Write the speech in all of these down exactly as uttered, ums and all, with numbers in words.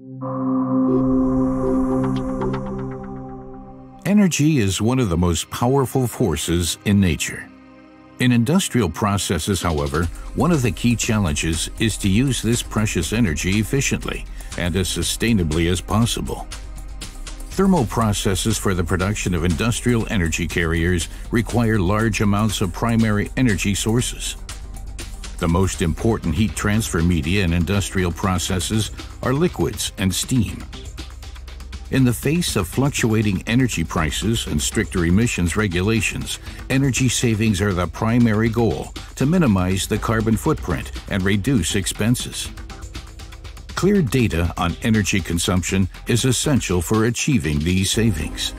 Energy is one of the most powerful forces in nature. In industrial processes, however, one of the key challenges is to use this precious energy efficiently and as sustainably as possible. Thermal processes for the production of industrial energy carriers require large amounts of primary energy sources. The most important heat transfer media in industrial processes are liquids and steam. In the face of fluctuating energy prices and stricter emissions regulations, energy savings are the primary goal to minimize the carbon footprint and reduce expenses. Clear data on energy consumption is essential for achieving these savings.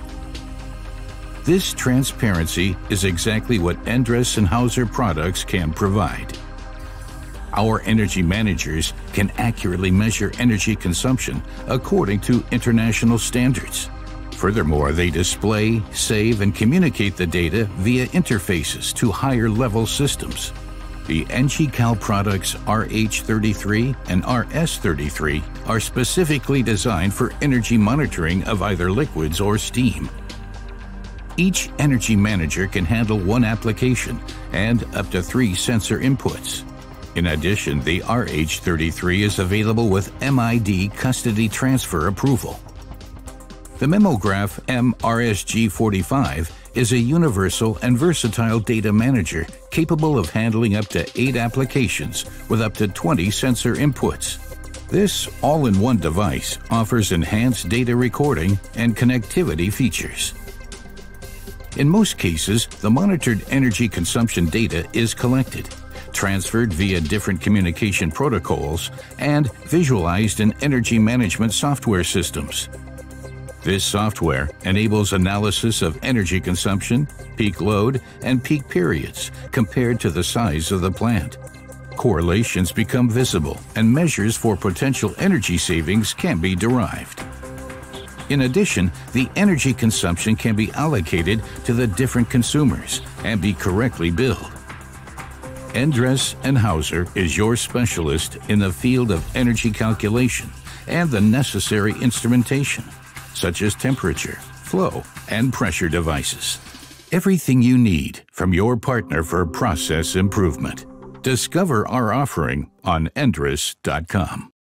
This transparency is exactly what Endress+Hauser products can provide. Our energy managers can accurately measure energy consumption according to international standards. Furthermore, they display, save, and communicate the data via interfaces to higher-level systems. The EngyCal products R H thirty-three and R S thirty-three are specifically designed for energy monitoring of either liquids or steam. Each energy manager can handle one application and up to three sensor inputs. In addition, the R H thirty-three is available with M I D custody transfer approval. The Memograph M R S G forty-five is a universal and versatile data manager capable of handling up to eight applications with up to twenty sensor inputs. This all-in-one device offers enhanced data recording and connectivity features. In most cases, the monitored energy consumption data is collected, transferred via different communication protocols, and visualized in energy management software systems. This software enables analysis of energy consumption, peak load, and peak periods compared to the size of the plant. Correlations become visible, and measures for potential energy savings can be derived. In addition, the energy consumption can be allocated to the different consumers and be correctly billed. Endress+Hauser is your specialist in the field of energy calculation and the necessary instrumentation, such as temperature, flow, and pressure devices. Everything you need from your partner for process improvement. Discover our offering on Endress dot com.